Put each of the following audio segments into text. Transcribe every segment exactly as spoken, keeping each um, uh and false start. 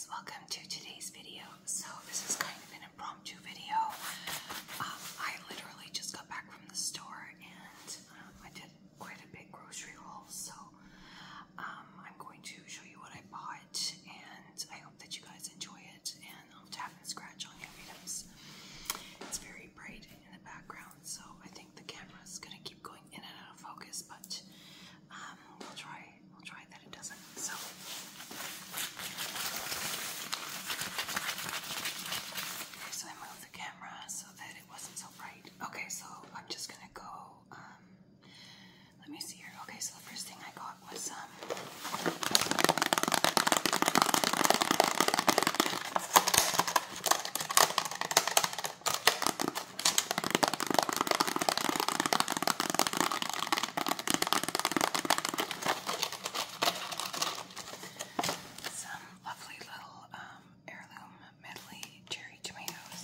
welcome to today's video. So this is kind of an impromptu video. Um, I literally just got back from the store and um, I did quite a big grocery haul. So um, I'm going to show you what I bought and I hope that you guys enjoy it. And I'll tap and scratch on your items. It's very bright in the background, so I think the camera's gonna keep going in and out of focus, but um, we'll try. We'll try that it doesn't. So. So I moved the camera so that it wasn't so bright. Okay, so I'm just gonna go, um, let me see here. Okay, so the first thing I got was, um, some lovely little, um, heirloom medley cherry tomatoes.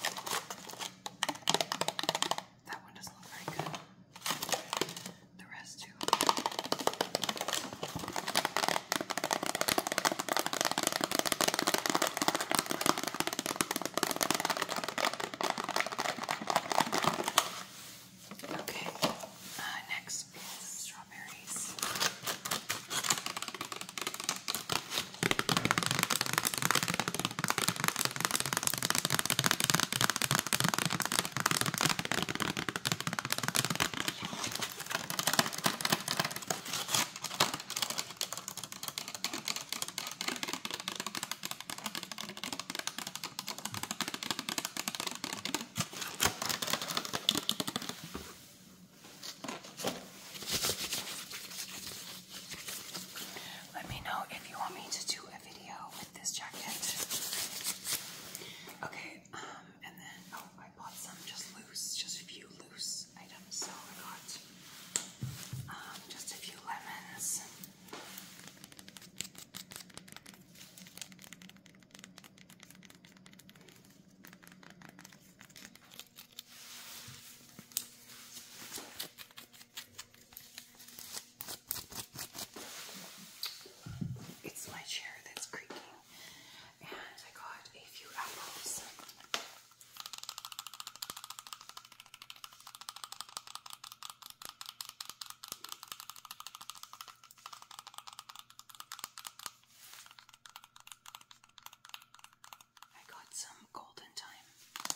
That one doesn't look very good. The rest too. Okay, uh, next is strawberries. Let me know if you want me to do a video with this jacket. Okay, um, and then, oh, I bought some just loose, just a few loose items. So I got, um, just a few lemons. It's my chair that's creaking. And I got a few apples. I got some golden thyme.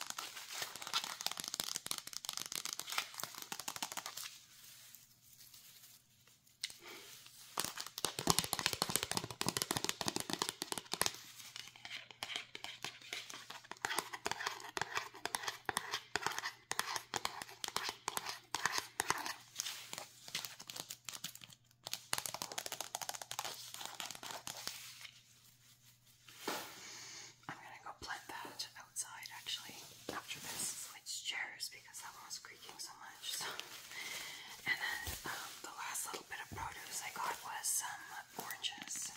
I'm gonna go plant that outside actually after this. Switch chairs because that one was creaking so much. So. And then um, the last little bit of produce I got was some oranges.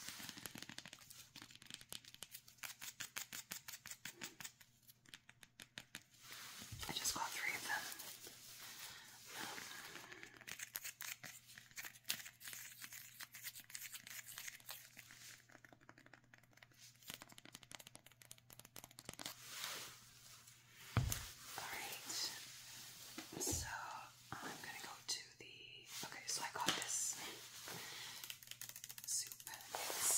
I just got three of them. Um, Alright, so I'm gonna go to the, okay, so I got this soup. It's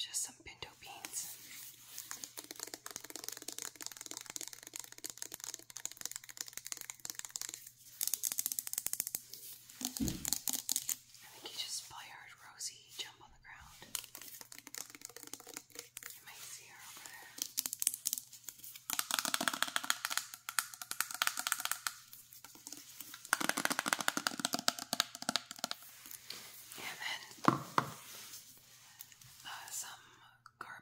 just some pinto beans. I think you just probably heard Rosie jump on the ground. You might see her over there. And then uh, some garlic.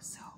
So